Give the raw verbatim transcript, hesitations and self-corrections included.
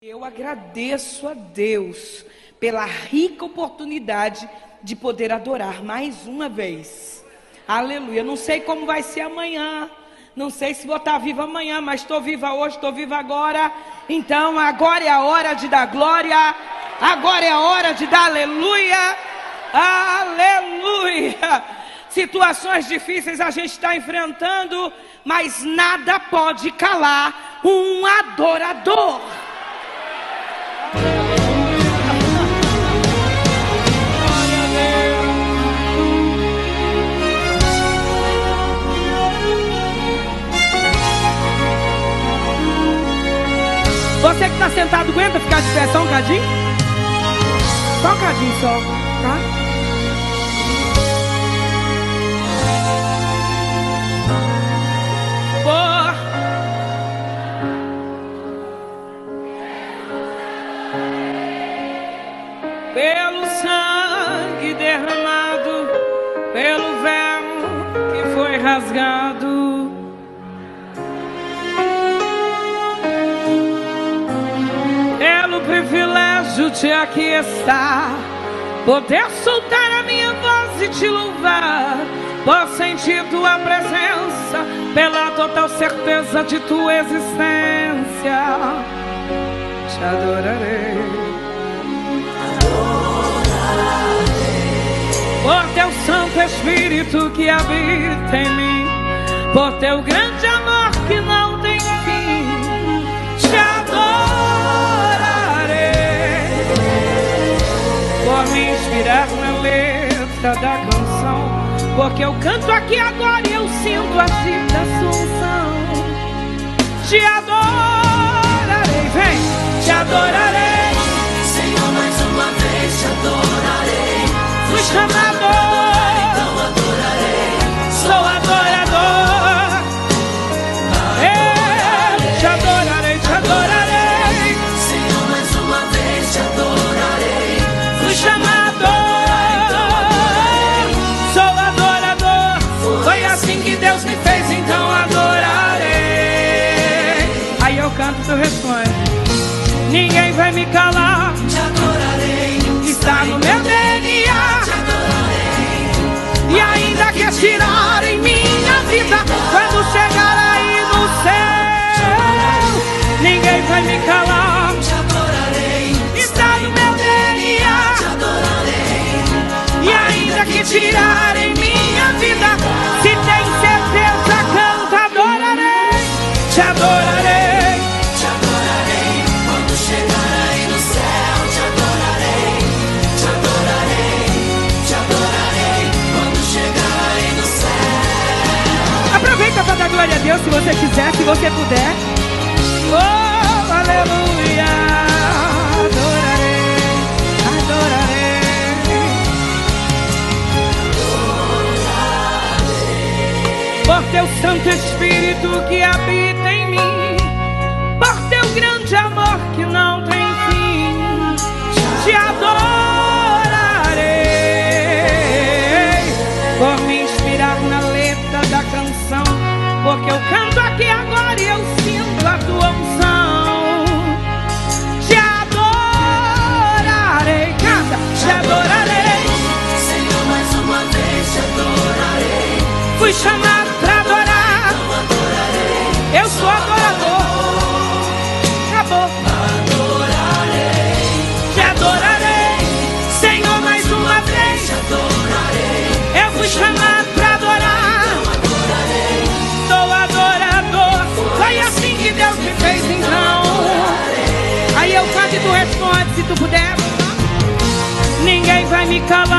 Eu agradeço a Deus pela rica oportunidade de poder adorar mais uma vez. Aleluia. Não sei como vai ser amanhã, não sei se vou estar viva amanhã, mas estou viva hoje, estou viva agora. Então agora é a hora de dar glória, agora é a hora de dar aleluia, aleluia. Situações difíceis a gente está enfrentando, mas nada pode calar um adorador. Você que está sentado, aguenta ficar de pé só um cadinho? Só um cadinho só, tá? Por... Pelo sangue derramado, pelo véu que foi rasgado, pelo privilégio de aqui estar, poder soltar a minha voz e te louvar, por sentir tua presença, pela total certeza de tua existência, te adorarei. Por teu Santo Espírito que habita em mim, por teu grande amor que não tem fim, te adorarei. Por me inspirar na letra da canção, porque eu canto aqui agora e eu sinto agitação. Te adorarei, vem, te adorarei, Senhor, mais uma vez te adorarei. fui chamado, então adorarei. sou adorador. Eu te adorarei, te adorarei. Senhor, mais uma vez te adorarei. Fui chamado, sou adorador. Foi assim que Deus me fez, então adorarei. Aí eu canto, tu responde. Ninguém vai me calar, Te adorarei. está no meu D N A. Te adorarei. E ainda que tirarem minha vida, quando chegar aí no céu, ninguém vai me calar, Te adorarei. está no meu D N A. Te adorarei. E ainda que tirarem minha vida, se tem certeza, canta, adorarei, te adorarei. Te adorarei. Quando chegar aí no céu, te adorarei. Te adorarei. Te adorarei. Quando chegar aí no céu. Aproveita para dar glória a Deus se você quiser, se você puder. Oh, aleluia. Adorarei, adorarei. Por teu Santo Espírito que habita em mim, por teu grande amor que não tem fim, te adorarei. Por me inspirar na letra da canção, porque eu canto aqui agora e eu sinto a tua unção. Te adorarei, canta, te adorarei. Senhor, mais uma vez te adorarei. Fui chamado para adorar, Então adorarei. eu sou adorador. Acabou. Adorarei. Te adorarei, Senhor, mais uma vez. Te adorarei. Eu fui chamado para adorar, Adorarei. sou adorador. Foi assim que Deus me fez, então. Aí eu canto e tu responde, se tu puder. Ninguém vai me calar.